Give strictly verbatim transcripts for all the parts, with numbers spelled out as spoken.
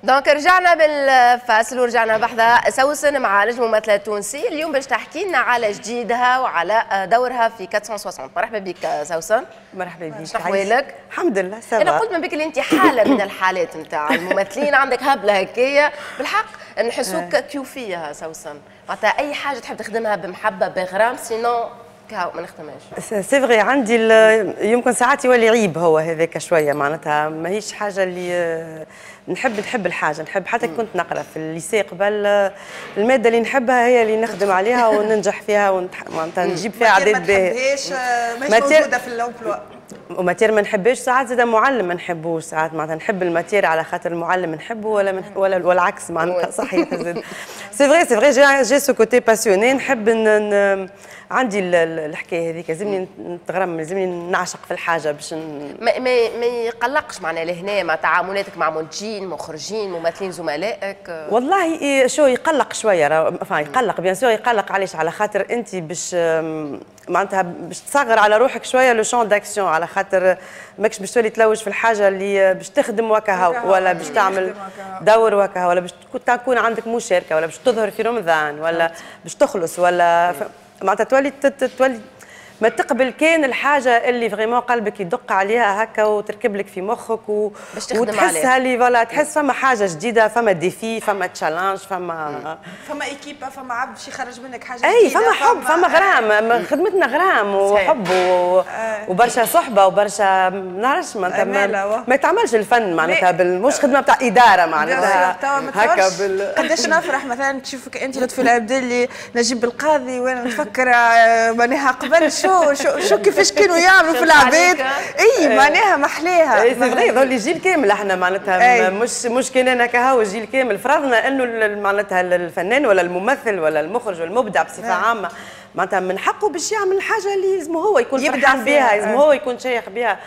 دونك رجعنا بالفاصل ورجعنا بحثها سوسن مع نجم ممثلة تونسي. اليوم باش تحكي لنا على جديدها وعلى دورها في أربعمية وستين. مرحبا بك سوسن. مرحبا بك. شنو احوالك؟ الحمد لله سافا. انا قلت من بك اللي انت حاله من الحالات نتاع الممثلين، عندك هبله هكايا بالحق نحسوك كيوفيه سوسن، معناتها اي حاجه تحب تخدمها بمحبه بغرام سينو كاو ما نخدمهاش. سي فغي عندي يمكن ساعات يولي عيب هو هذاك شويه، معناتها ماهيش حاجه اللي نحب نحب الحاجه نحب. حتى كنت نقرا في الليسي قبل، الماده اللي نحبها هي اللي نخدم عليها وننجح فيها معناتها نجيب فيها عدد باهي. ما تحبهاش ماهيش موجوده في الامبلوا. وماتير ما نحبهاش ساعات، زاد معلم ما نحبوش ساعات، معناتها نحب الماتير على خاطر المعلم نحبه ولا من ولا والعكس معناتها صحيح. زاد سي فغي سي فغي جي جي سو كوتي باسيوني، نحب ن... عندي الحكايه هذيك، لازمني نتغرم، لازمني نعشق في الحاجه باش ن... ما ما ما يقلقش معناها لهنا مع تعاملاتك مع منتجين مخرجين ممثلين زملائك؟ والله شو يقلق شويه، enfin يقلق بيان سور يقلق. علاش؟ على خاطر انت باش معناتها باش تصغر على روحك شويه لو شون داكسيون، على خاطر ماكش باش تولي تلوج في الحاجه اللي باش تخدم وكها ولا باش تعمل دور وكها ولا باش تكون عندك مشاركه ولا باش تظهر في رمضان ولا باش تخلص ولا معناتها تولي تولي ما تقبل كان الحاجه اللي فريمون قلبك يدق عليها هكا وتركب لك في مخك و... وتحسها اللي فوالا تحس فما حاجه جديده، فما ديفي، فما تشالنج، فما فما ايكيبا، فما عبد باش يخرج منك حاجه جديده. اي فما حب، فما غرام، خدمتنا غرام وحب و... وبرشا صحبه وبرشا ما نعرفش معناتها ما... ما يتعملش الفن معناتها بال... مش خدمه بتاع اداره معناتها هكا بال... قداش نفرح مثلا تشوفك انت لطفي العبدلي، نجيب القاضي، وانا نفكر معناها قبل شو شو شو كيفاش كانوا يعملوا في العباد. اي معناها محليها. اي سي فغي ظل جيل كامل احنا معناتها مش مش كان انا كهو جيل كامل فرضنا انه معناتها الفنان ولا الممثل ولا المخرج والمبدع بصفه عامه معناتها من حقه باش يعمل الحاجه اللي لازم هو يكون فرحان بها، لازم هو يكون شيخ بها،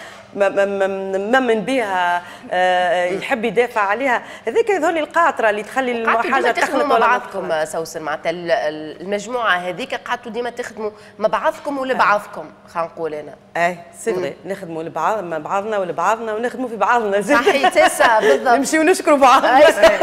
ممن بها، يحب يدافع عليها. هذيك هذول القاطره اللي تخلي الحاجه تخدموا مع بعضكم سوسن، معناتها المجموعه هذيك قعدتوا ديما تخدموا مع بعضكم ولبعضكم، خلينا نقول انا. اي سي فري نخدموا لبعض مع بعضنا ولبعضنا ونخدموا في بعضنا. صحيح سا بالضبط. نمشيو ونشكروا بعضنا.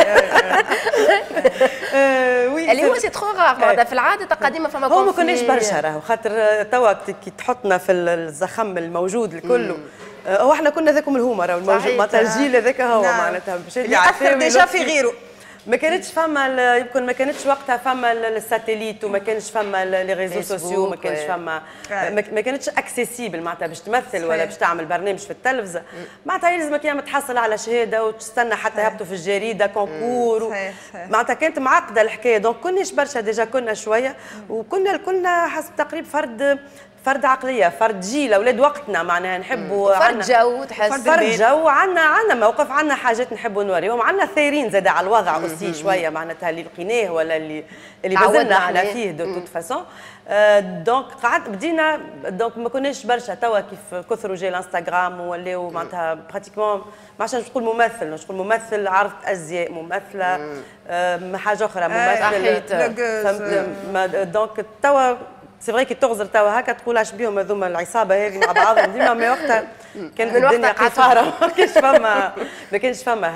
اللي هو سي تخو غاغ معناتها في العاده القديمه فما هو ما كناش برشا راهو، خاطر توا كي تحطنا في الزخم الموجود الكل. هو احنا كنا ذاكم الهما راهو الموجود معناتها الجيل هذاك هو معناتها باش يأثر ديجا في غيره. ما كانتش فما يمكن ما كانتش وقتها فما الساتيليت وما كانش فما لي ريزو سوسيو، ما كانش فما ما كانتش اكسيسيبل معناتها باش تمثل ولا باش تعمل برنامج في التلفزه، معناتها يلزمك يا تحصل على شهاده وتستنى حتى يهبطوا في الجريده كونكور، معناتها كانت معقده الحكايه. دونك كناش برشا ديجا، كنا شويه وكنا كلنا حسب تقريب فرد فرد عقليه، فرد جيل، اولاد وقتنا معناها نحبوا فرد جو، تحس فرد جو، عندنا عندنا موقف، عندنا حاجات نحبوا نوريهم، عندنا ثايرين زاد على الوضع اوسي شويه معناتها اللي لقيناه ولا اللي اللي مازلنا احنا فيه دو توت فاسون. دونك قعدت بدينا دونك ما كناش برشا. توا كيف كثروا جاي الانستغرام ولاو معناتها براتيكمون ما عادش نقول ممثل، مش نقول ممثل عرض ازياء، ممثله حاجه اخرى، ممثل دونك توا سي فري كي تغزر توا هكا تقول اش بيهم هذوما العصابه هذه مع بعضهم ديما، ما وقتها كانت الدنيا قصاره، ما كانش فما ما كانش فما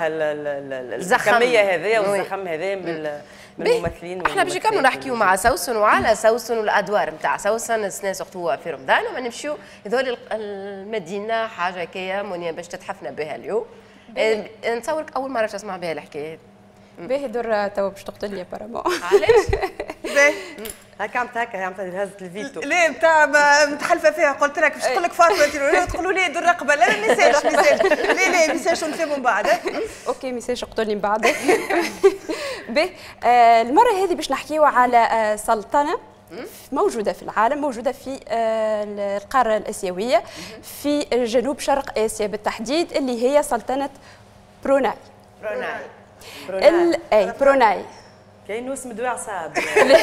الكميه هذيا والزخم هذا من الممثلين. احنا باش نكملوا نحكيو مع سوسن وعلى سوسن والادوار نتاع سوسن السنه سورتو في رمضان، وما نمشيو هذول المدينه حاجه هكايا منيا باش تتحفنا بها اليوم. نتصورك اول مره تسمع بها الحكايه. باهي در توا باش تقتلني ابارامون. علاش؟ باهي هكا عملت هكا عملت هزت الفيتو. لا نتاع متحلفه فيها، قلت لك باش تقول لك فاطمه تقولوا لي در رقبه. لا لا ميساج ميساج لا لا ميساج ونفهموا من بعد. اوكي ميساج اقتلني من بعد. باهي المره هذه باش نحكيو على سلطنه موجودة في العالم، موجودة في القارة الآسيوية في جنوب شرق آسيا بالتحديد، اللي هي سلطنة بروناي. بروناي ال... اي بروناي كاين اسم دواء عصاب.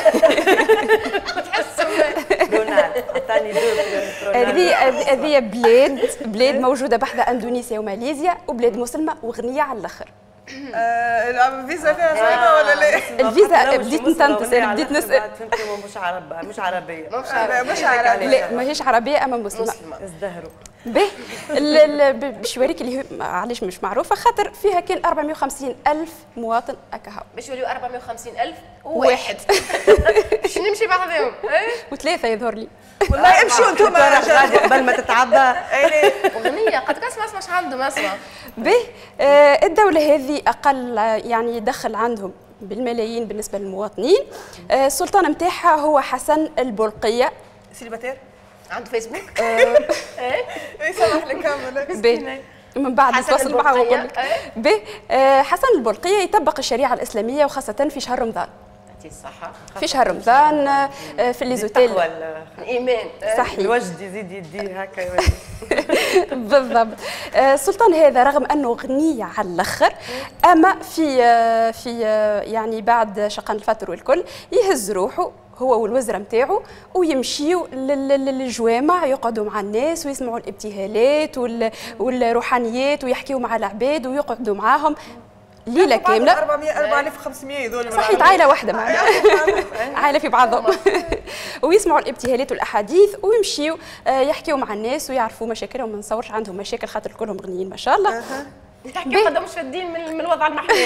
تحسوا بروناي عطاني هذه هذه بلاد بلاد موجودة بحذا اندونيسيا وماليزيا، وبلاد مسلمة وغنية على الاخر. الفيزا فيها صعيبه ولا لا؟ الفيزا بديت نتنتس، انا بديت نسال. مش عرب مش عربيه مش عربيه لا ماهيش عربيه اما مسلمه. ازدهروا به باش نوريك اللي علاش مش معروفه، خاطر فيها كان أربعمائة وخمسين ألف مواطن هكا. باش يوليو أربعمائة وخمسين ألف واحد. باش نمشي بعضهم وثلاثه يظهر لي. والله امشوا انتم غادي قبل ما تتعبى. اغنيه قد كاس ما اسمعش عندهم اسمع. به الدوله هذه اقل يعني يدخل عندهم بالملايين بالنسبه للمواطنين. السلطان نتاعها هو حسن البلقيه. سيليباتير؟ عنده فيسبوك؟ ايه سامح لك كامل. من بعد نتواصل معه ونقول لك. به حسن البلقيه يطبق الشريعه الاسلاميه وخاصه في شهر رمضان. الصحة في شهر رمضان في ليزوتيل الايمان صحيح الوجد يزيد يدي هكا. بالضبط. السلطان هذا رغم انه غني على الاخر، اما في في يعني بعد شقان الفطر والكل يهز روحه هو والوزراء نتاعو ويمشيوا للجوامع يقعدوا مع الناس ويسمعوا الابتهالات والروحانيات ويحكيوا مع العباد ويقعدوا معاهم ليله كامله. أربعة آلاف وخمسمائة هذول صحيح، عائله واحده معنا عائله في بعضهم. ويسمعوا الابتهالات والاحاديث ويمشيوا يحكيوا مع الناس ويعرفوا مشاكلهم. ما نصورش عندهم مشاكل خاطر كلهم غنيين ما شاء الله. تحكي قدام مش فادين من الوضع المحلي.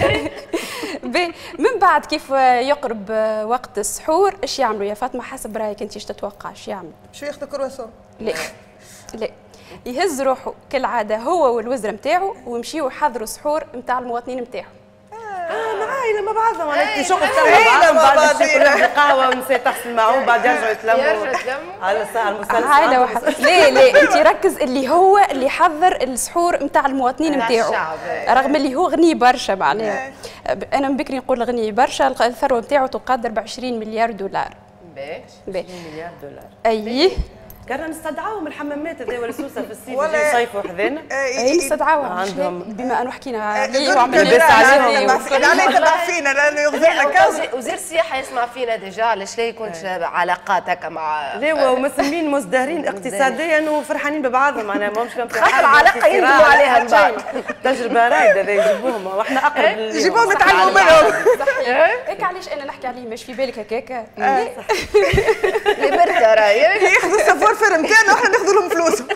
من بعد كيف يقرب وقت السحور ايش يعملوا يا فاطمه حسب رايك انت؟ ايش تتوقع ايش يعمل؟ شو ياخذوا كرواسون؟ لا لا، يهز روحه كالعاده هو والوزراء نتاعو ويمشيوا يحضروا سحور نتاع المواطنين نتاعو. اه عائله مع بعضهم. انا شغل عائله مع بعض كلهم قهوه ونساء تغسل معهم بعد يرجعوا يتلموا يرجعوا يتلموا على الساعه المسلسل. عائله واحده. لا لا، انت ركز اللي هو اللي حضر السحور نتاع المواطنين نتاعو رغم اللي هو غني برشا معناها. انا من بكري نقول غني برشا. الثروه نتاعو تقدر ب عشرين مليار دولار. باهي عشرين مليار دولار. اي كنا نستدعاهم الحمامات هذول السوسه في الصيف يجوا يصيفوا حذانا. اي نستدعوهم عندهم بما انه حكينا عليه وعملنا لبس عليهم. عليه تبع فينا لانه يغزر لنا كاز. وزير السياحه يسمع فينا ديجا، علاش لا يكونش علاقات هكا مع لا ومسلمين مزدهرين اقتصاديا وفرحانين ببعضهم. معناها ماهمش كان في خاطر العلاقه يندموا عليها من بعد. تجربه رايده هذا يجيبوهم واحنا اقرب. يجيبوهم نتعلموا منهم. صحيح. هيك علاش انا نحكي عليه مش في بالك هكاك. اللي برده راهي ياخذوا السفور فيرم نتاعنا واحنا ناخذوا لهم فلوسهم.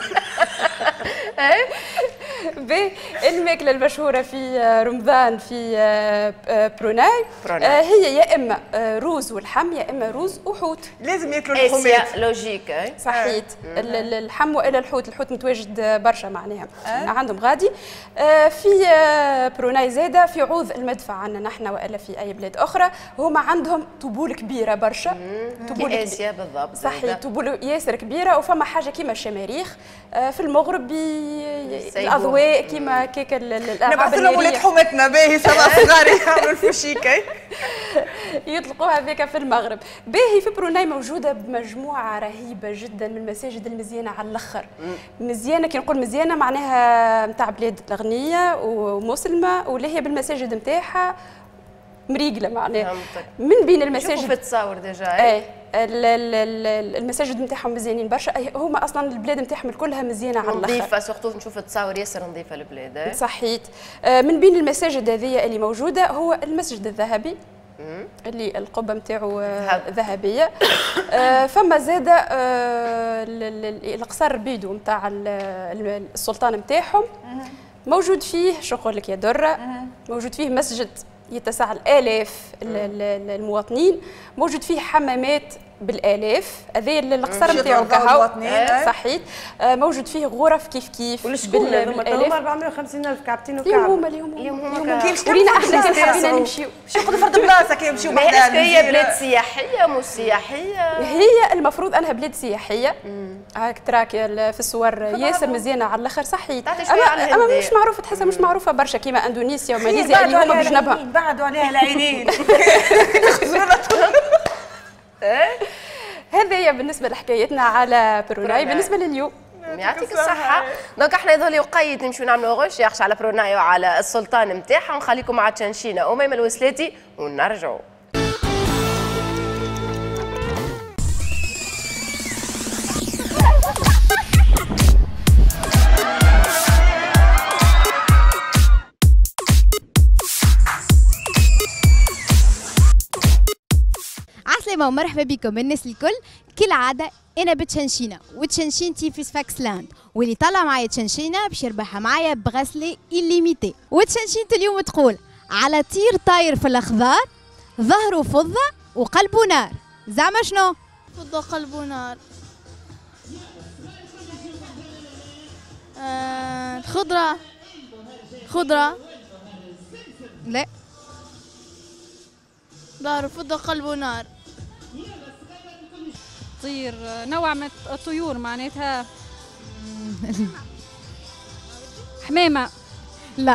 الماكله المشهوره في رمضان في بروناي هي يا اما روز والحم يا اما روز وحوت. لازم ياكلوا اللحومات. لوجيك. صحيت. اللحم والا الحوت. الحوت متواجد برشا معناها عندهم غادي. في بروناي زاده في عوض المدفع عندنا نحن والا في اي بلاد اخرى هما عندهم طبول كبيره برشا. طبول اسيا بالضبط. صحيح، طبول ياسر كبيره. وفما حاجه كيما الشماريخ في المغرب الاضواء كيما كيك الالعاب نبعث لهم ولاد حومتنا باهي سبع صغار يعملوا الفوشيكه يطلقوها هذيك في المغرب. باهي في بروناي موجوده بمجموعه رهيبه جدا من المساجد المزيانه على الاخر. مزيانه كي نقول مزيانه معناها نتاع بلاد الغنيه ومسلمه ولا هي بالمساجد نتاعها مريقله معناها. من بين المساجد شوفوا في التصاور ديجا. اي المساجد نتاعهم مزيانين برشا. هما اصلا البلاد نتاعهم كلها مزيانه على الاخر. نظيفه سورتو نشوف التصاور ياسر نظيفه البلاد. صحيت. من بين المساجد هذه اللي موجوده هو المسجد الذهبي اللي القبه نتاعو ذهبيه. فما زاده القصر بيدو نتاع السلطان نتاعهم موجود فيه شو نقول لك يا دره. موجود فيه مسجد يتسع الالاف المواطنين. موجود فيه حمامات بالالاف. هذا القصر نتاعو كهو. صحيت. موجود فيه غرف كيف كيف بالشكون هذوما أربعمائة وخمسين ألف كعبتين وكعب. اليوم هما اليوم اليوم ورينا احنا كيف حبينا نمشيو. شو ياخذوا فرد بلاصه كي يمشيو بحذا. هي بلاد سياحيه مش سياحيه؟ هي المفروض انها بلاد سياحيه. هاك تراك في الصور ياسر مزيانه على الاخر. صحيت. اما اما مش معروفه تحسها مش معروفه برشا كيما اندونيسيا وماليزيا اللي هما بجنبها. بعدوا عليها العينين. هذا بالنسبه لحكايتنا على بروناي. بالنسبه لليوم يعطيك الصحة. دونك احنا يظهر لي وقيت نمشيو نعملوا غش يخش على بروناي وعلى السلطان نتاعها. ونخليكم مع تشنشينة أميمة الوسلاتي ونرجعوا. عسلامة ومرحبا بكم الناس الكل. كالعاده انا بتشنشينه وتشنشينتي في سفاكس لاند، واللي طلع معايا تشنشينه باش يربحها معايا بغسلي إليميتي. وتشنشينة اليوم تقول على طير طاير في الاخضار، ظهره فضه وقلبه نار. زعما شنو؟ فضه قلبه نار. آه خضره خضره. لا، ظهره فضه قلبه نار. طير نوع من الطيور معناتها. حمامة. لا،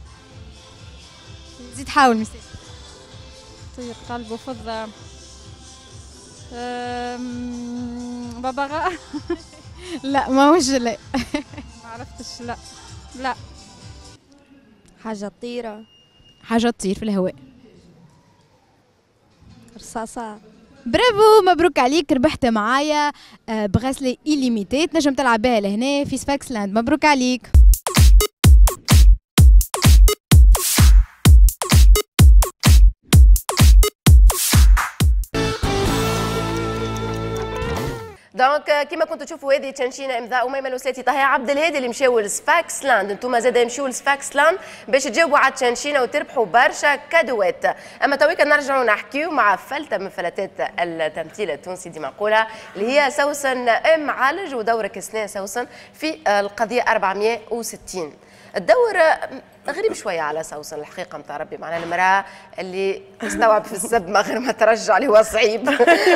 زيد حاول مثال. طير قلبه فضة. ببغاء. لا ماهوش. لا ما عرفتش. لا لا. حاجة طيرة. حاجة تطير في الهواء. رصاصة. برافو، مبروك عليك، ربحت معايا بغسلة إليميتي تنجم تلعب بها لهنا في سفاكس لاند. مبروك عليك. دونك كيما كنتوا تشوفوا هذه تشنشينه امضاء وميمه الوسلاتي طه عبد الهادي اللي مشاو لسفاكس لاند. انتم زاد يمشيو لسفاكس لاند باش تجاوبوا على تشنشينه وتربحوا برشا كادوات. اما تويك نرجعوا نحكيو مع فلته من فلتات التمثيل التونسي ديما نقولها اللي هي سوسن ام عالج، ودورك سنه سوسن في القضيه أربعمائة وستين. الدور غريب شويه على سوسن الحقيقه نتاع ربي، معناها المراه اللي تستوعب في السب ما غير ما ترجع اللي هو صعيب.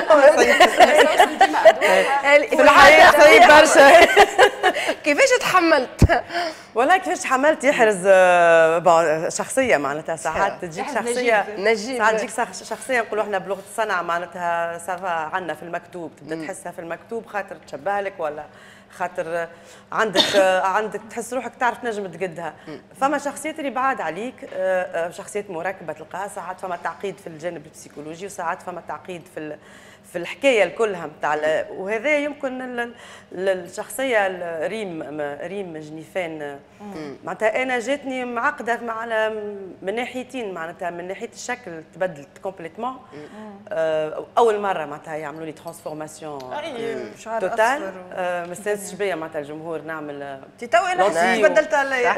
في الحياه صعيب برشا. كيفاش تحملت؟ والله كيفاش تحملت يحرز شخصيه معناتها ساعات تجيك شخصيه نجيب ساعات تجيك شخصيه نقولوا احنا بلغه الصنعه معناتها سافا عندنا في المكتوب، تبدا تحسها في المكتوب خاطر تشبه لك ولا خاطر عندك عندك تحس روحك تعرف تنجم تقدها. فما شخصيات اللي بعاد عليك، شخصيات مركبه تلقاها ساعات فما تعقيد في الجانب البسيكولوجي وساعات فما تعقيد في في الحكايه الكلها نتاع، وهذا يمكن الشخصيه ريم ريم جنيفان معناتها انا جاتني معقده مع من ناحيتين، معناتها من ناحيه الشكل تبدلت كومبليتمون. اول مره معناتها يعملوا لي ترانسفورماسيون توتال، ما استانسش بيا معناتها الجمهور نعمل تي تو انا بدلت عليا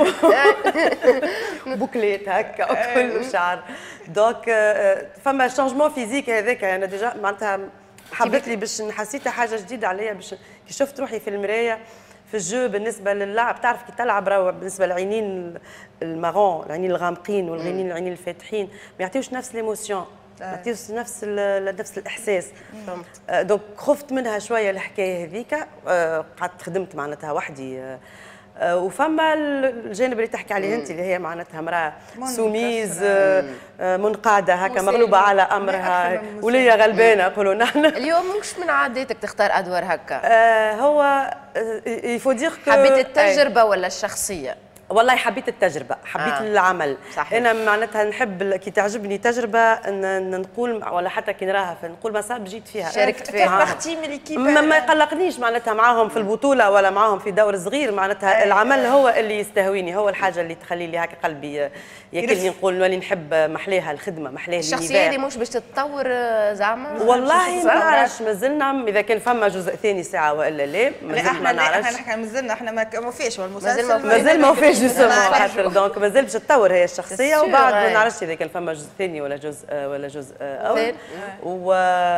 بوكليت هكا وكل شعر. دونك فما شانجمون فيزيك هذاك انا ديجا معناتها حبيت لي باش حسيتها حاجه جديده عليا، باش كي شفت روحي في المرايه في الجو بالنسبه للعب، تعرف كي تلعب راهو بالنسبه للعينين المارون العينين الغامقين والعينين العينين الفاتحين ما يعطيوش نفس ليموسيون، ما يعطيوش نفس نفس الاحساس. دونك خفت منها شويه الحكايه هذيك، قعدت خدمت معناتها وحدي. وفما الجانب اللي تحكي عليه انت اللي هي معناتها امراه سوميز منقاده هكا مغلوبه على امرها وليا غلبانه نقولوا نحن. اليوم مش من عاداتك تختار ادوار هكا؟ آه هو يفو دير حبيت التجربه ولا الشخصيه؟ والله حبيت التجربه، حبيت آه. العمل. صحيح. انا معناتها نحب كي تعجبني تجربه ان نقول ولا حتى كي نراها نقول ما صاب جيت فيها شاركت فيها ما, ما يقلقنيش معناتها معاهم في البطوله ولا معاهم في دور صغير، معناتها العمل هو اللي يستهويني، هو الحاجه اللي تخلي لي هكا قلبي ياكلني نقول نولي نحب محليها الخدمه محليها الشخصيه هذه مش باش تتطور زعما؟ والله ما نعرفش مازلنا اذا كان فما جزء ثاني ساعه والا لا مازال ما نعرفش. احنا نحكي مازلنا احنا ما فيش المسلسل مازال ما فيش جوستومون، دونك مازال باش تطور هي الشخصيه وبعد ما نعرفش اذا كان فما جزء ثاني ولا جزء ولا جزء اول. و...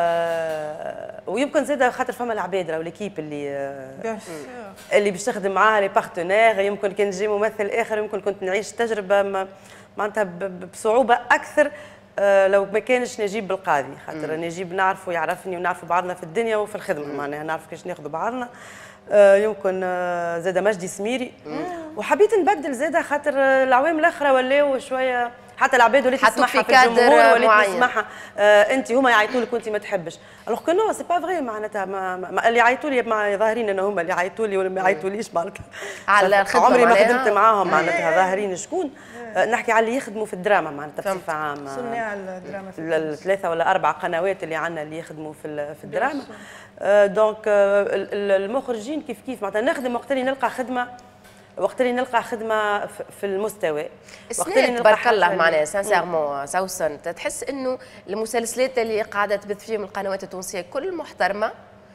ويمكن زاد خاطر فما العباد راهو ليكيب اللي اللي باش تخدم معاها لي بارتنير، يمكن كان يجي ممثل اخر يمكن كنت نعيش تجربه معناتها بصعوبه اكثر لو ما كانش نجيب بالقاضي، خاطر نجيب نعرفه يعرفني ونعرفوا بعضنا في الدنيا وفي الخدمه، معناها نعرف كيفاش ناخذوا بعضنا. يمكن زاده مجدي سميري، وحبيت نبدل زاده خاطر العوام الاخرى ولاو شويه حتى العباد ولات تسمعها في الجمهور ولات تسمعها آه انت هما يعيطوا لك وانت ما تحبش، الوغ كو نو سي با فري معناتها ما, ما اللي يعيطوا لي ما ظاهرين ان هما اللي يعيطوا لي ولا ما يعيطوا معناتها على الخدمه عمري ما خدمت معاهم معناتها ظاهرين شكون. آه نحكي على اللي يخدموا في الدراما معناتها بصفه عامه، صناع الدراما في الثلاثه ولا اربع قنوات اللي عندنا اللي يخدموا في في الدراما. آه دونك آه المخرجين كيف كيف معناتها نخدم وقت اللي نلقى خدمه، وقت اللي نلقى خدمه في المستوى، وقت اللي نلقى تبارك الله معناها سانسيرمون سوسن تحس انه المسلسلات اللي قاعده تبث فيهم القنوات التونسيه كل محترمه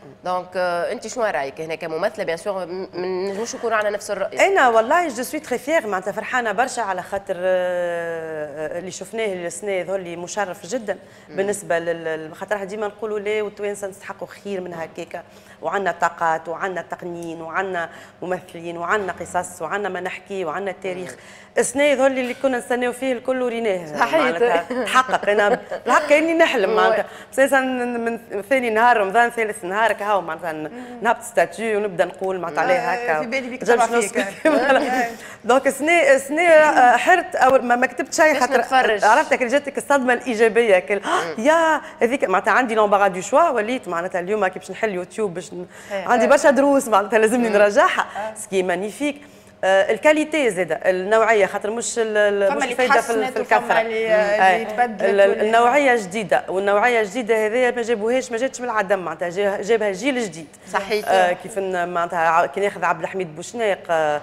دونك انت شنو رايك هنا كممثله؟ بيان سور ما نجموش نكونوا على نفس الراي. انا والله جو سوي تري فيغ معناتها فرحانه برشا على خاطر اللي شفناه السنه هذول اللي مشرف جدا بالنسبه لل خاطر ديما نقولوا لا والتوانسه نستحقوا خير من هكاكا، وعندنا طاقات وعندنا تقنيين وعندنا ممثلين وعندنا قصص وعندنا ما نحكي وعندنا تاريخ. السنه هذول اللي كنا نستناو فيه الكل وريناه معناتها تحقق. انا بالحق كاني نحلم معناتها اساسا من ثاني نهار رمضان ثالث نهار كهو معناتها نهبط ستاتيو ونبدا نقول معناتها عليه هكا في بالي بيك تبع فيك. دونك سنه سنه حرت او ما كتبت شيء خاطر عرفتك جاتك الصدمه الايجابيه كل يا هذيك معناتها عندي لومبارا دو شوا وليت معناتها اليوم كي باش نحل يوتيوب باش عندي برشا دروس معناتها لازمني نراجعها سكي مانيفيك. آه الكاليتي زاده النوعيه خاطر مش مش الفايده في, في الكثره اللي تبدلت النوعيه جديده والنوعيه الجديده هذه ما جابوهاش ما جاتش من العدم معناتها جابها جيل جديد صحيح. آه كيف معناتها كي ناخذ عبد الحميد بوشناق آه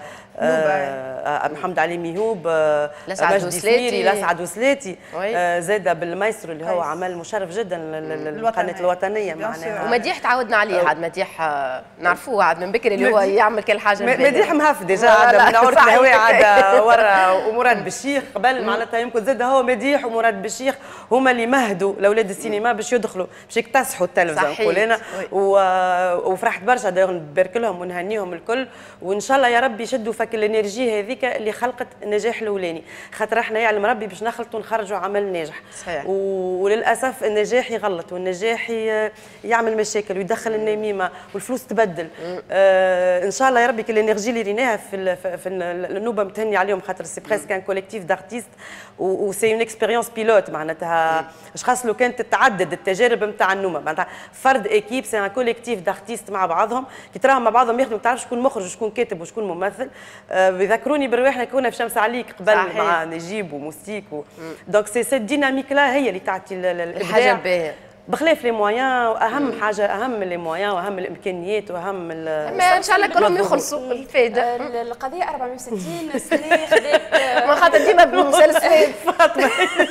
آه محمد علي ميهوب آه مجدي سليتي لسعد وسلاتي آه زاده بالمايسترو اللي هو عمل مشرف جدا للقناه الوطنيه معناها. ومديح تعودنا عليه عاد مديح نعرفوه عاد من بكري اللي هو يعمل كل حاجه. مديح مهف ديجا من عورة الهواء عاد ورا ومراد بالشيخ قبل معناتها يمكن زاد هو مديح ومراد بالشيخ هما اللي مهدوا لاولاد السينما باش يدخلوا باش يكتسحوا التلفزه نقول انا. وفرحت برشا داير نبارك لهم ونهنيهم الكل وان شاء الله يا ربي يشدوا فك الانرجي هذيك اللي خلقت النجاح الاولاني خاطر احنا يعلم ربي باش نخلطوا ونخرجوا عمل ناجح. صحيح. وللاسف النجاح يغلط والنجاح يعمل مشاكل ويدخل النميمه والفلوس تبدل. آه ان شاء الله يا ربي كل الانرجي اللي ريناها في في النوبه متهني عليهم خاطر سي بريسك ان كوليكتيف دارتيست وسي اون اكسبيريونس بيلوت معناتها اشخاص لو كانت تتعدد التجارب نتاع النوبه معناتها فرد ايكيب سي ان كوليكتيف دارتيست مع بعضهم كي تراهم مع بعضهم يخدموا ما تعرفش شكون مخرج وشكون كاتب وشكون ممثل. يذكروني برواحنا كنا في شمس عليك قبل صحيح. مع نجيب وموسيك و... دونك سي سيت ديناميك لا هي اللي تعطي الحاجه الباهيه بخلاف لي مويان واهم حاجه اهم من لي مويان واهم الامكانيات واهم ما ان شاء الله كلهم يخلصوا الفائده. القضيه أربعمية وستين سنه خذت ما خاطر ديما بالمسلسلات فاطمه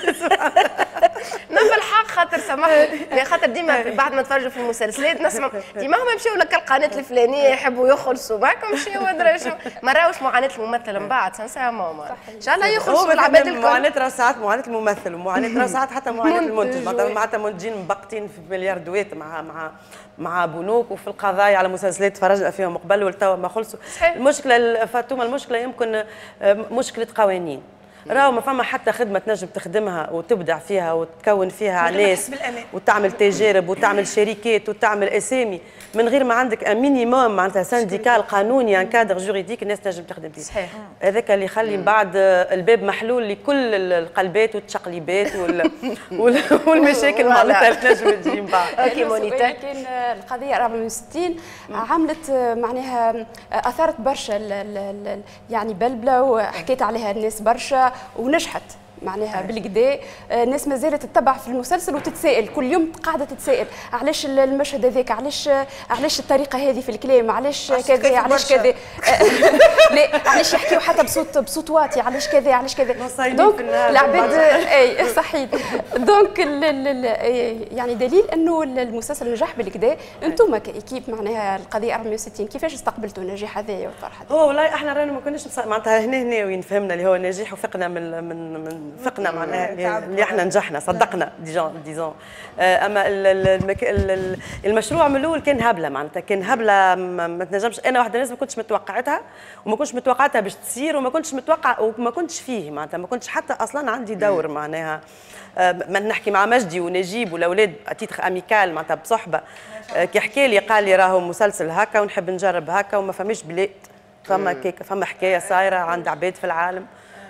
نعم بالحق خاطر سامحني خاطر ديما بعد ما نتفرجوا في المسلسلات نسمع ديما هما يمشيو لك القناه الفلانيه يحبوا يخلصوا معاكم مشيو ادري شو ما راهوش معاناه الممثل من بعد سانسيرمون ان شاء الله يخلصوا العباد الكل. معاناه راه ساعات معاناه الممثل ومعاناه راه ساعات حتى معاناه المنتج معناتها منتجين مبقتين في مليار دوات مع مع مع بنوك وفي القضايا على مسلسلات تفرجنا فيهم قبل والتوا ما خلصوا. المشكله فاطمه المشكله يمكن مشكله قوانين. راهو ما فما حتى خدمه تنجم تخدمها وتبدع فيها وتكون فيها ناس وتعمل تجارب وتعمل شركات وتعمل اسامي من غير ما عندك ان مينيموم معناتها سانديكال قانوني ان كادر جوريديك الناس تنجم تخدم فيه. صحيح. هذاك اللي يخلي من بعد الباب محلول لكل القلبات والتشقليبات وال... والمشاكل معناتها تنجم تجي من بعد. اوكي مونيتا كان القضيه أربعة وستين عملت معناها اثارت برشا يعني بلبله وحكيت عليها الناس برشا ونجحت معناها بالكدا. الناس ما زالت تتبع في المسلسل وتتسائل كل يوم قاعده تتسائل علاش المشهد هذاك علاش علاش الطريقه هذه في الكلام علاش كذا علاش كذا لا علاش يحكيو حتى بصوت بصوت واطي علاش كذا علاش كذا. دونك العباد اي صحيح. دونك يعني دليل انه المسلسل نجح بالكدا. انتم كايكيب معناها القضيه أربعة وستين كيفاش استقبلتوا النجاح هذايا والفرحه؟ هو والله احنا رانا ما كناش معناتها هنا هنا وين فهمنا اللي هو نجاح وفقنا من من من فقنا معناها اللي احنا نجحنا صدقنا ديجون ديزون. اما المشروع من الاول كان هبله معناتها كان هبله ما تنجمش. انا واحده الناس ما كنتش متوقعتها وما كنتش متوقعتها باش تصير وما كنتش متوقع وما كنتش فيه معناتها ما كنتش حتى اصلا عندي دور معناها. ما نحكي مع مجدي ونجيب والاولاد تيتر اميكال معناتها بصحبه كي حكى لي قال لي راهو مسلسل هكا ونحب نجرب هكا وما فماش بلاد فما كيك فما حكايه صايره عند عباد في العالم.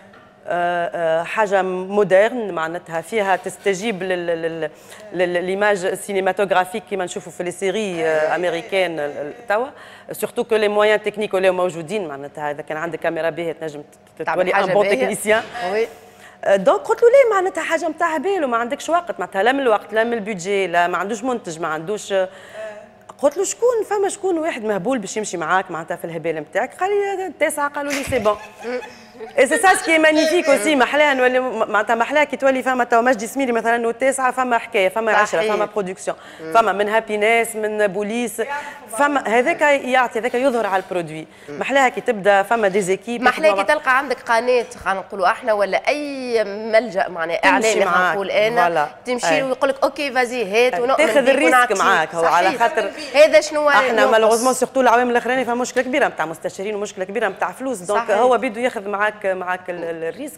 أه أه حاجه مودرن معناتها فيها تستجيب للإيماج السينماتوغرافيك كيما نشوفوا في لي سيري امريكان توا سورتو كو لي مويان تكنيك ولاو موجودين معناتها اذا كان عندك كاميرا باهيه تنجم تولي ان بون تكنيسيان. دونك قلت له ليه معناتها حاجه نتاع بال وما عندكش وقت معناتها لا من الوقت لا من البيدجي لا ما عندوش منتج ما عندوش. قلت له شكون فما شكون واحد مهبول باش يمشي معاك معناتها في الهبال نتاعك؟ قال لي التاسعه قالوا لي سي بون. اي سي سا سكي مانيفيك اوسي محلاها نولي معناتها محلاها كي تولي فما تو مجدي سميري مثلا والتاسعه فما حكايه فما عشره فما برودكسيون فما من هابينيس من بوليس فما هذاك يعطي هذاك يظهر على البرودوي محلاها كي تبدا فما ديزيكيب محلاها كي تلقى عندك قناه خلينا نقولوا احنا ولا اي ملجا معناها اعلامي خلينا نقول انا تمشي له ويقول لك اوكي فازي هات ونؤمن تاخذ الريسك معاك هو على خاطر هذا شنو احنا مالوغوزمون سورتو العوامل الاخرانيه فما مشكله كبيره نتاع مستشارين ومشكله كبيره نتاع فلوس دونك هو بده ياخذ معاك معاك الريسك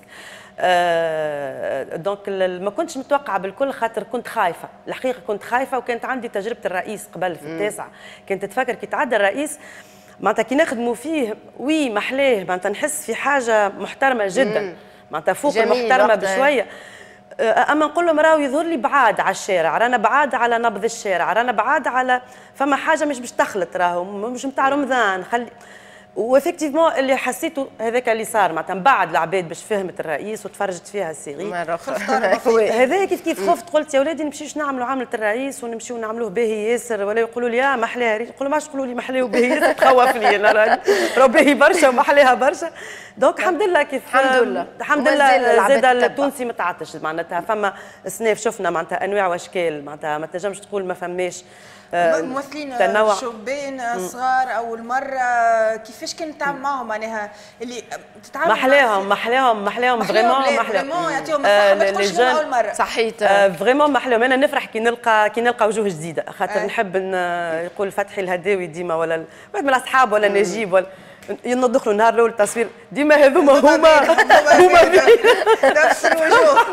آه دونك ما كنتش متوقعه بالكل خاطر كنت خايفه الحقيقه كنت خايفه وكانت عندي تجربه الرئيس قبل في التاسعه كنت تفكر كي تعدى الرئيس معناتها كي نخدموا فيه وي محلاه معناتها نحس في حاجه محترمه جدا معناتها فوق المحترمه بشويه اما نقول لهم راهو يظهر لي بعاد على الشارع رانا بعاد على نبض الشارع رانا بعاد على فما حاجه مش باش تخلط راهو مش نتاع رمضان خلي وافكتيفمون اللي حسيته هذاك اللي صار معناتها من بعد العباد باش فهمت الرئيس وتفرجت فيها السيري هذايا كيف كيف خفت قلت يا ولادي نمشيش نعملوا عامله الرئيس ونمشيو نعملوه باهي ياسر ولا يقولوا لي يا محلاها نقول ماش تقولوا لي محلاه وباهي ياسر تخوفني انا راني راه باهي برشا ومحلاها برشا دونك الحمد لله كيف الحمد لله الحمد لله زاد التونسي ما تعطش معناتها فما سناف شفنا معناتها انواع واشكال معناتها ما تنجمش تقول ما فماش ممثلين شبان صغار اول مره كيفاش كنت تتعامل معهم معناها اللي تتعامل محلاهم محلاهم محلاهم فريمون محلاهم يعطيهم مساحه ما تقولش اول مره صحيت فريمون محلاهم انا نفرح كي نلقى كي نلقى وجوه جديده خاطر نحب يقول فتحي الهداوي ديما ولا واحد من الاصحاب ولا نجيب ولا ينضخلوا النهار الاول التصوير ديما هذوما هما هما نفس الوجوه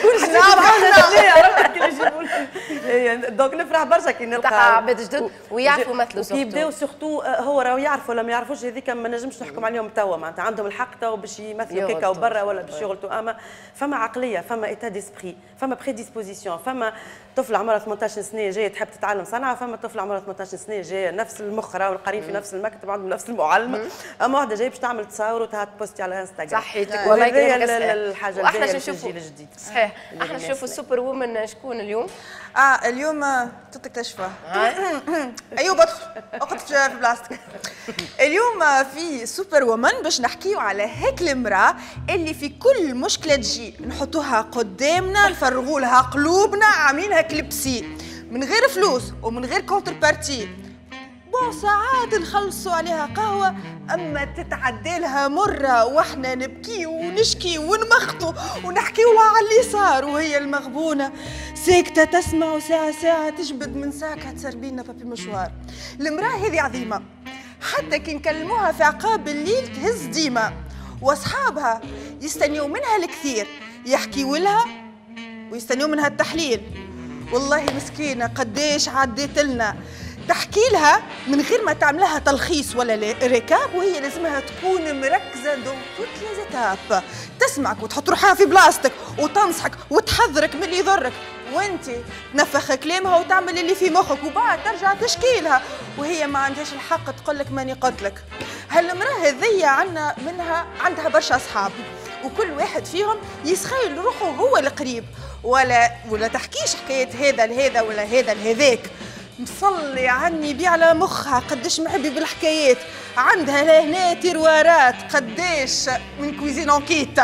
دونك نفرح برشا كي نلقى عباد جدد ويعرفوا مثلوا كي يبداو سورتو هو راهو يعرفوا ولا ما يعرفوش هذيك ما نجمش نحكم عليهم توا معناتها عندهم الحق توا باش يمثلوا كيكا وبرا ولا باش يغلطوا اما فما عقليه فما ايتا ديسبري فما بريديسبوزيسيون فما طفل عمرها ثمانية عشر سنه جايه تحب تتعلم صنعه فما طفل عمرها ثمانية عشر سنه جايه نفس المخ راهو قارين في نفس المكتب عندهم نفس المعلمه اما واحده جايه باش تعمل تصاور وتها تبوستي على انستغرام صحيتك والله هذه الحاجه واحنا نشوفوا الجديد صحيح احنا نشوفوا السوبر وومن شكون اليوم اه اليوم تكتشفه ايوب ادخل اقعد في بلاصتك اليوم في سوبر وومن باش نحكيو على هيك المراه اللي في كل مشكله تجي نحطوها قدامنا نفرغوا لها قلوبنا عاملينها كليبسي من غير فلوس ومن غير كونتر بارتي بون ساعات نخلصوا عليها قهوة أما تتعدى لها مرة وإحنا نبكي ونشكي ونمخطوا ونحكي لها على اللي صار وهي المغبونة ساكتة تسمع ساعة ساعة تجبد من ساكها تسربينا بابي مشوار المرأة هذه عظيمة حتى كي نكلموها في عقاب الليل تهز ديما وأصحابها يستنيوا منها الكثير يحكيوا لها ويستنيوا منها التحليل والله مسكينة قديش عديت لنا تحكي لها من غير ما تعملها تلخيص ولا ركاب وهي لازمها تكون مركزه دون توت لي زيتاب تسمعك وتحط روحها في بلاصتك وتنصحك وتحذرك من اللي يضرك وانت تنفخ كلامها وتعمل اللي في مخك وبعد ترجع تشكي لها وهي ما عندهاش الحق تقول لك ماني قلت لك. هالمراه هذيا عندنا منها عندها برشا اصحاب وكل واحد فيهم يسخيل روحه هو القريب ولا ولا تحكيش حكايه هذا لهذا ولا هذا لهذاك مصلي عني بي على مخها قداش محبي بالحكايات عندها لهنا تروارات قداش من كويزين انكيت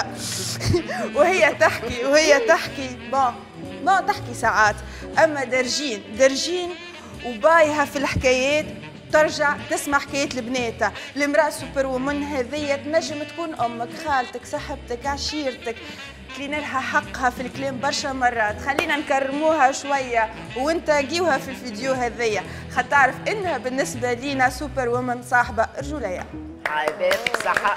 وهي تحكي وهي تحكي بون بون تحكي ساعات اما درجين درجين وبايها في الحكايات ترجع تسمع حكايات البنات. المرأة سوبر وومن هذيا تنجم تكون امك خالتك صاحبتك عشيرتك كلينا لها حقها في الكلام برشا مرات خلينا نكرموها شويه وانت جيوها في الفيديو هذيا خاطر تعرف انها بالنسبه لينا سوبر وومن صاحبه رجوليه. عيباتك صح.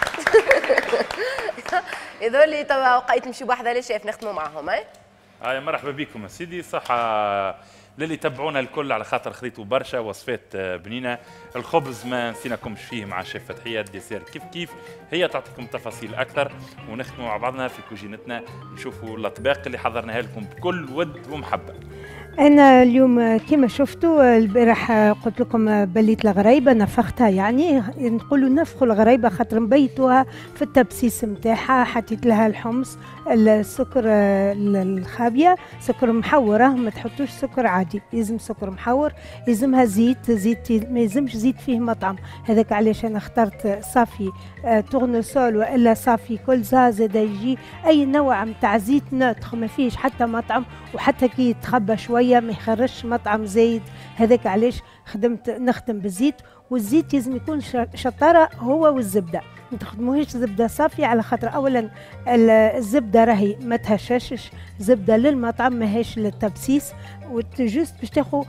هذول توا وقيت نمشيو بوحده للشيف نخدموا معاهم اي؟ هاي مرحبا بكم سيدي صح للي تبعونا الكل على خاطر خذيتوا برشا وصفات بنينه. الخبز ما نسيناكمش فيه مع الشيف فتحيه الديسير كيف كيف هي تعطيكم تفاصيل اكثر ونخدموا مع بعضنا في كوجينتنا نشوفوا الاطباق اللي حضرناها لكم بكل ود ومحبه. أنا اليوم كما شفتوا البارح قلت لكم بليت الغريبة نفختها، يعني نقولوا نفخوا الغريبة خاطر نبيتوها في التبسيس نتاعها، حطيت لها الحمص السكر الخابية سكر محورة، ما تحطوش سكر عادي، يلزم سكر محور، يلزمها زيت، زيت ما يلزمش زيت فيه مطعم، هذاك علاش أنا اخترت صافي تورنسول والا صافي كلزة، زاد يجي أي نوع متاع زيت نوتخ ما فيهش حتى مطعم، وحتى كي يتخبى شويه ما يخرجش مطعم زايد، هذاك علاش خدمت نخدم بالزيت، والزيت لازم يكون شطاره هو والزبده، ما تخدموهاش زبده صافيه على خاطر اولا الزبده راهي ما تهششش، زبده للمطعم ماهيش للتبسيس، وجوست باش تاخذ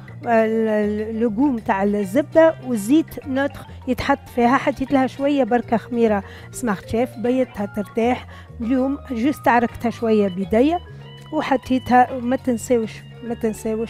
اللقوم تاع الزبده، والزيت نوتخ يتحط فيها، حطيت لها شويه بركه خميره سمارت شيف بيتها ترتاح، اليوم جوست عركتها شويه بيديا وحطيتها، ما تنساوش ما تنساوش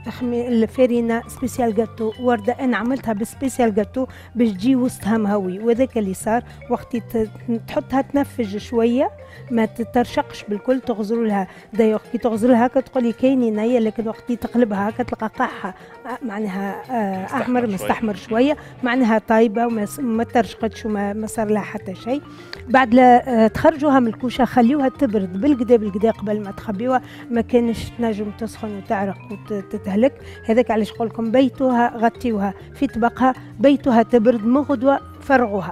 الفارينة سبيسيال جاتو وردة، أنا عملتها بسبيسيال جاتو باش تجي وسطها مهوي، وذاك اللي صار وقت تحطها تنفج شوية ما تترشقش بالكل، تغزر لها دايوغ كي تغزر لها هكا تقولي كايني نية، لكن وقت تقلبها هكا تلقى قاعها معناها أحمر مستحمر شوية، معناها طايبة وما ترشقتش وما ما صار لها حتى شيء. بعد لا تخرجوها من الكوشة خليوها تبرد بالكدا بالكدا قبل ما تخبيوها، ما كانش تنجم تسخن وتعرق وتتهلك، هذاك علاش نقول لكم بيتوها غطيوها في طبقها، بيتوها تبرد من غدوة فرغوها.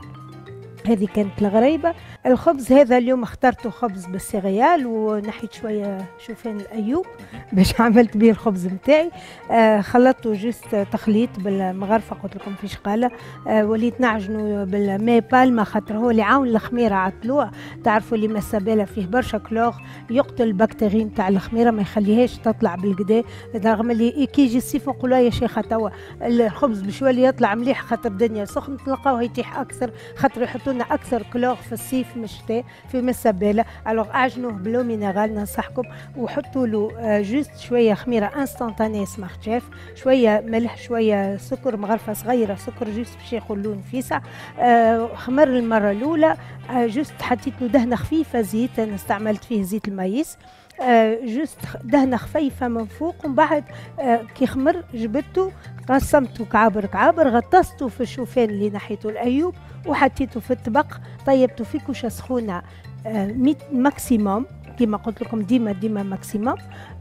هذه كانت الغريبة. الخبز هذا اليوم اخترته خبز بالسيريال، ونحيت شوية شوفان الأيوب باش عملت به الخبز متاعي، آه خلطته جست تخليط بالمغرفة قلت لكم في شقالة، آه وليت نعجنه بالماء بالما خاطر هو اللي عاون الخميرة على الطلوع، تعرفوا اللي مسابالة فيه برشا كلور يقتل البكتيريا نتاع الخميرة ما يخليهاش تطلع بالكدا، رغم اللي كي يجي الصيف نقولوا يا شيخة توا الخبز باش يولي يطلع مليح خاطر الدنيا سخنة تلقاوه يتيح أكثر خاطر يحطوا لنا أكثر كلور في الصيف في الشتاء في مسابالة، الوغ اعجنوه بلو مينيرال ننصحكم، وحطوا له جوست شويه خميره انستانتاني سمارت شيف، شويه ملح شويه سكر مغرفه صغيره سكر جوست باش ياخذ لون فيسع، آه خمر المره الاولى، آه جوست حطيت له دهنه خفيفه زيت، انا استعملت فيه زيت المايس، آه جوست دهنه خفيفه من فوق، ومن بعد آه كي خمر جبدته قسمته كعابر كعابر، غطسته في الشوفان اللي نحيته الايوب وحطيته في الطبق، طيبته في كوشه سخونه آه ماكسيموم كما قلت لكم ديما ديما ماكسيموم،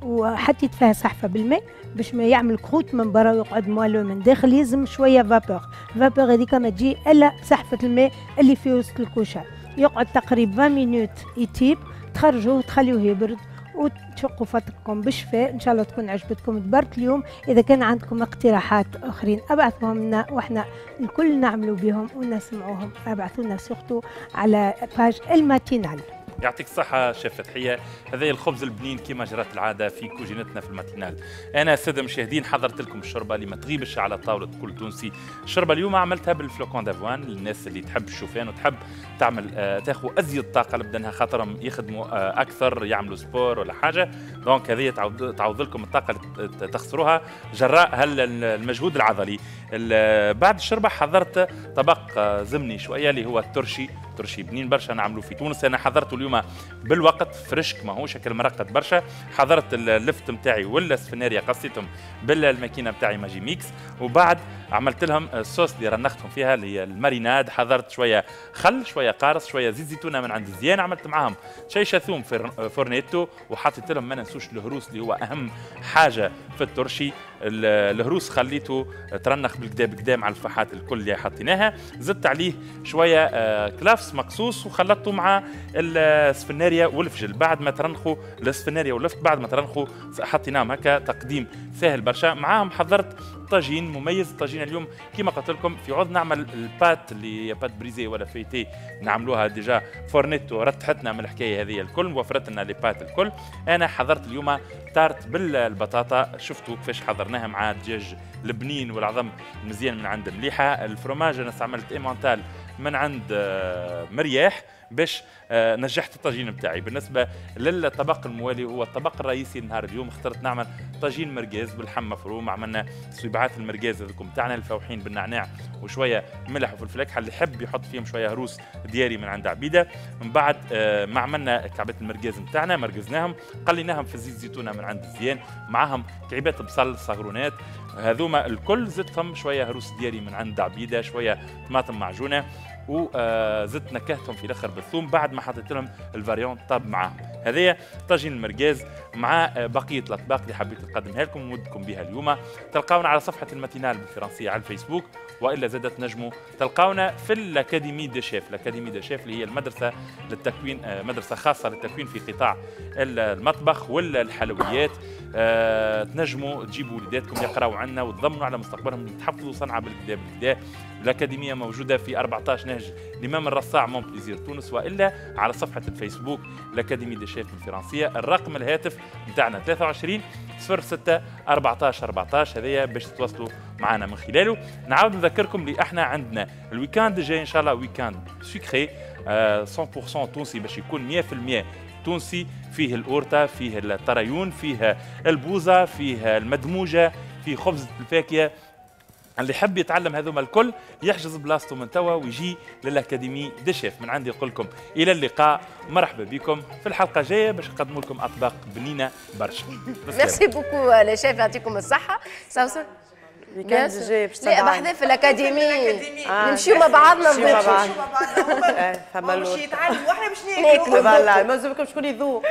وحطيت فيها صحفه بالماء باش ما يعمل كروت من برا ويقعد موالو من داخل، يلزم شويه فابور، فابور هذيك ما تجي الا صحفه الماء اللي في وسط الكوشه، يقعد تقريبا عشرين مينوت يطيب، تخرجوه تخليوه يبرد وتشقوا فتركم بالشفاء. ان شاء الله تكون عجبتكم تبارك اليوم. اذا كان عندكم اقتراحات اخرين ابعثوهم لنا واحنا الكل نعملوا بهم ونسمعوهم، ابعثوا لنا سورتو على باج الماتينال. يعطيك الصحة شيف فتحية، هذا الخبز البنين كما جرت العادة في كوجينتنا في الماتينال. أنا السادة المشاهدين حضرت لكم الشوربة اللي ما تغيبش على طاولة كل تونسي. الشوربة اليوم عملتها بالفلوكون دافوان للناس اللي تحب الشوفان وتحب تعمل آه تاخذ أزيد طاقة لبدنها خاطرهم يخدموا آه أكثر يعملوا سبور ولا حاجة، دونك هذه تعوض, تعوض لكم الطاقة اللي تخسروها جراء هل المجهود العضلي. بعد الشوربة حضرت طبق آه زمني شوية اللي هو الترشي، ترشي بنين برشا نعملوه في تونس. أنا حضرته اليوم بالوقت فرشك ما هو شكل مرقد برشا. حضرت اللفت نتاعي ولا سفناريا قصيتهم بالماكينه نتاعي ماجي ميكس، وبعد عملت لهم الصوص اللي رنختهم فيها اللي هي الماريناد. حضرت شويه خل شويه قارص شويه زيت زيتونه من عند زيان، عملت معاهم شيشه ثوم فورنيتو، وحطيت لهم ما ننسوش الهروس اللي هو اهم حاجه في الترشي. الهروس خليته ترنخ بالكدا بكدا مع الفحات الكل اللي حطيناها، زدت عليه شويه كلافس مقصوص وخلطته مع السفناريا والفجل. بعد ما ترنخوا السفناريا واللفت بعد ما ترنخوا حطيناهم هكا تقديم سهل برشا. معاهم حضرت طاجين مميز. الطاجين اليوم كما قلت لكم في عوض نعمل البات اللي هي بات بريزي ولا فيتي نعملوها ديجا فورنيتو، رتحتنا من الحكايه هذه الكل وفرت لنا لي بات الكل. انا حضرت اليوم تارت بالبطاطا، شفتوا كيفاش حضرناها مع الدجاج البنين والعظم مزيان من عند مليحه. الفرماج انا استعملت ايمونتال من عند مرياح باش آه نجحت الطاجين نتاعي. بالنسبه للطبق الموالي هو الطبق الرئيسي نهار اليوم، اخترت نعمل طاجين مرقاز باللحم مفروم، عملنا صبيعات المرقاز هذوكم تاعنا الفوحين بالنعناع وشويه ملح وفلفل اكحل، اللي يحب يحط فيهم شويه هروس دياري من عند عبيده. من بعد آه ما عملنا كعبات المرقاز نتاعنا مرقزناهم قليناهم في زيت زيتونه من عند الزيان، معاهم كعبات بصل صغرونات هذوما الكل، زدتهم شويه هروس دياري من عند عبيده، شويه طماطم معجونه، وزدت نكهتهم في الاخر بالثوم بعد ما حطيت لهم الفاريون طاب معاهم. هذايا طاجين المرقاز مع بقيه الاطباق اللي حبيت نقدمها لكم ونودكم بها اليوم. تلقاونا على صفحه الماتينال بالفرنسيه على الفيسبوك، والا زادت نجموا تلقاونا في الاكاديمي دي شيف. الاكاديمي دي شيف اللي هي المدرسه للتكوين، مدرسه خاصه للتكوين في قطاع المطبخ ولا الحلويات. أه تنجموا تجيبوا وليداتكم يقراوا عنا وتضمنوا على مستقبلهم يتحفظوا صنعه بالكدا بالكدا. الأكاديمية موجودة في أربعطاش نهج الإمام الرصاع مون بليزير تونس، وإلا على صفحة الفيسبوك الأكاديمي دي شيف بالفرنسية. الرقم الهاتف نتاعنا ثلاثة وعشرين صفر ستة أربعطاش أربعطاش، هذايا باش تتواصلوا معنا من خلاله. نعاود نذكركم اللي احنا عندنا الويكاند الجاي إن شاء الله ويكاند سكري مية بالمية تونسي، باش يكون مية بالمية تونسي، فيه الأورتا، فيه الطريون، فيه البوزة، فيه المدموجة، فيه خبز الفاكهة. اللي يحب يتعلم هذوما الكل يحجز بلاصته من توا ويجي للاكاديمي دي شيف. من عندي نقول لكم الى اللقاء، مرحبا بكم في الحلقه الجايه باش نقدم لكم اطباق بنينه برشا. ميرسي بوكو لي شيف، يعطيكم الصحه. سوسن الويكاند الجاي باش لا بحذا في الاكاديمي نمشيو مع بعضنا نمشيو مع بعض. فما باش يتعلموا واحنا باش ناكلوا. فوالا مازالكم شكون يذوق.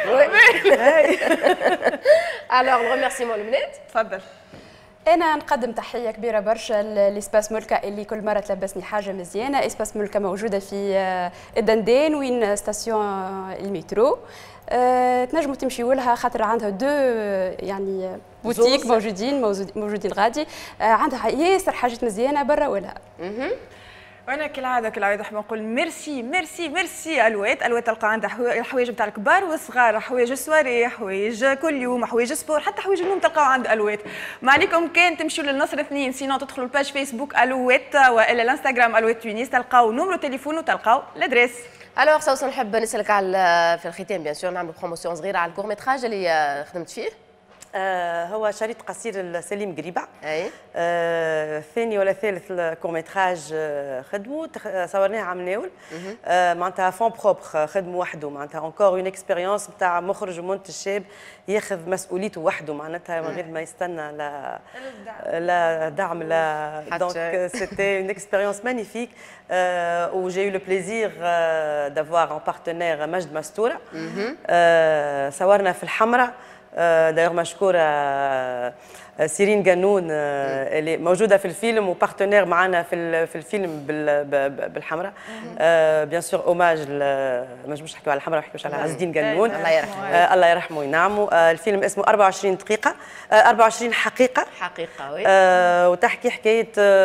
الوغ الريميرسيمون البنات. تفضل. أنا نقدم تحية كبيرة برشا لإسباس ملكة اللي كل مرة تلبسني حاجة مزيانة. إسباس ملكة موجودة في الدندان وين ستاسيون المترو. أه تنجموا تمشيوا لها خاطر عندها دو يعني بوتيك موجودين موجودين غادي. أه عندها ياسر حاجات مزيانة برا ولا. وانا كالعاده كالعاده نحب نقول ميرسي ميرسي ميرسي الوات. الوات تلقى عندها الحوايج نتاع الكبار والصغار، حوايج السواري، حوايج كل يوم، حوايج سبور، حتى حوايج النوم تلقاو عند الوات. ما عليكم كان تمشيوا للنصر اثنين، سينو تدخلوا الباج فيسبوك الوات والا الانستغرام الوات تونس، تلقاو نمرو تليفون وتلقاو الادريس. الوغ سوسن نحب نسالك على في الختام بيان سور نعمل بروموسيون صغيره على الكور ميتراج اللي خدمت فيه. آه هو شريط قصير سليم قريبة. اي آه ثاني ولا ثالث الكورميتراج آه خدموا صورناه عام ناول. آه معناتها فون بروبر خدموا وحده، معناتها اونكور اون اكسبيريونس نتاع مخرج ومنتج شاب ياخذ مسؤوليته وحده، معناتها من غير ما يستنى لا لا دعم لا. دونك سيتي اون اكسبيريونس مانيفيك. و جي يو لو بليزير دافوار ان بارتنير مجد مستوره. آه صورنا في الحمراء. دايوغ مشكورة سيرين قانون اللي موجودة في الفيلم وبارتنير معنا في في الفيلم بالحمراء. بيان سور اوماج ما نجموش نحكيو على الحمراء، ما نحكيوش على عز الدين قانون. الله يرحمه. الله يرحمه وينعمه. الفيلم اسمه أربعة وعشرين دقيقة أربعة وعشرين حقيقة. حقيقة وي. وتحكي حكاية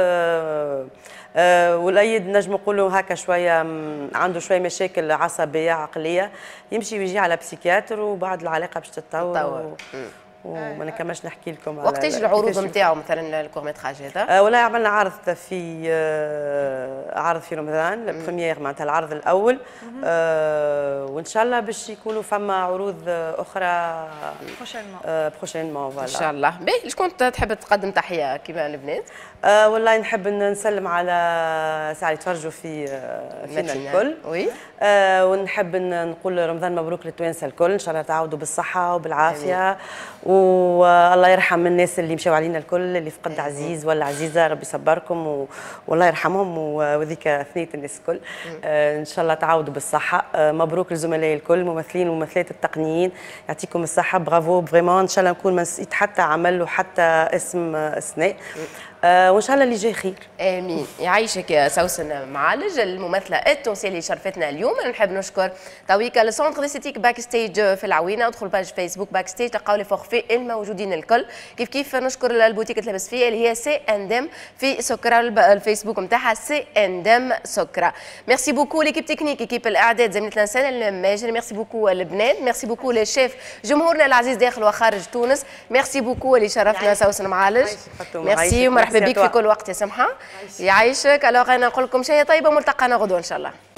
أه والأيد نجم نقولوا هكا شويه عنده شويه مشاكل عصبيه عقليه، يمشي ويجي على بسيكياتر وبعد العلاقه باش تتطور. وما نكملش نحكي لكم. وقتاش العروض نتاعو مثلا الكورميتراج هذا؟ آه والله عملنا عرض في آه عرض في رمضان البريمير معناتها العرض الاول. آه وان شاء الله باش يكونوا فما عروض اخرى بروشينمون. فوالا ان شاء الله. باهي شكون تحب تقدم تحيه كيما البنات؟ آه والله نحب نسلم على ساعة يتفرجوا في آه فينا الكل. وي. آه ونحب نقول رمضان مبروك للتوانسه الكل، ان شاء الله تعاودوا بالصحه وبالعافيه. والله يرحم الناس اللي مشاو علينا الكل، اللي فقد عزيز ولا عزيزه، ربي يصبركم و... والله يرحمهم وذيك ثنيه الناس الكل. آه ان شاء الله تعاودوا بالصحه. آه مبروك للزملاء الكل، ممثلين وممثلات التقنيين، يعطيكم الصحه. برافو فريمون، ان شاء الله نكون ما نسيت حتى عمل وحتى اسم اثناء. آه وان شاء الله اللي جاي خير. امين. يعيشك يا سوسن معالج الممثله التونسيه اللي شرفتنا اليوم. انا نحب نشكر تويكا لسونتر ديستيك باك ستيج في العوينه. ادخلوا باج فيسبوك باك ستيج تلقاو لي فورفي الموجودين الكل. كيف كيف نشكر البوتيك تلبس فيها اللي هي سي اندم في سكرة، الفيسبوك نتاعها سي اندم سكرة. ميرسي بوكو ليكيب تكنيك، ايكيب الاعداد زميلتنا لسان الماجري. ميرسي بوكو البنات، ميرسي بوكو للشيف جمهورنا العزيز داخل وخارج تونس. ميرسي بوكو اللي شرفنا سوسن معالج. ميرسي ومرحبا بك في كل وقت يا سمحه. يعيشك. الوغ انا نقول لكم شيء طيبه، ملتقانا غدوه ان شاء الله.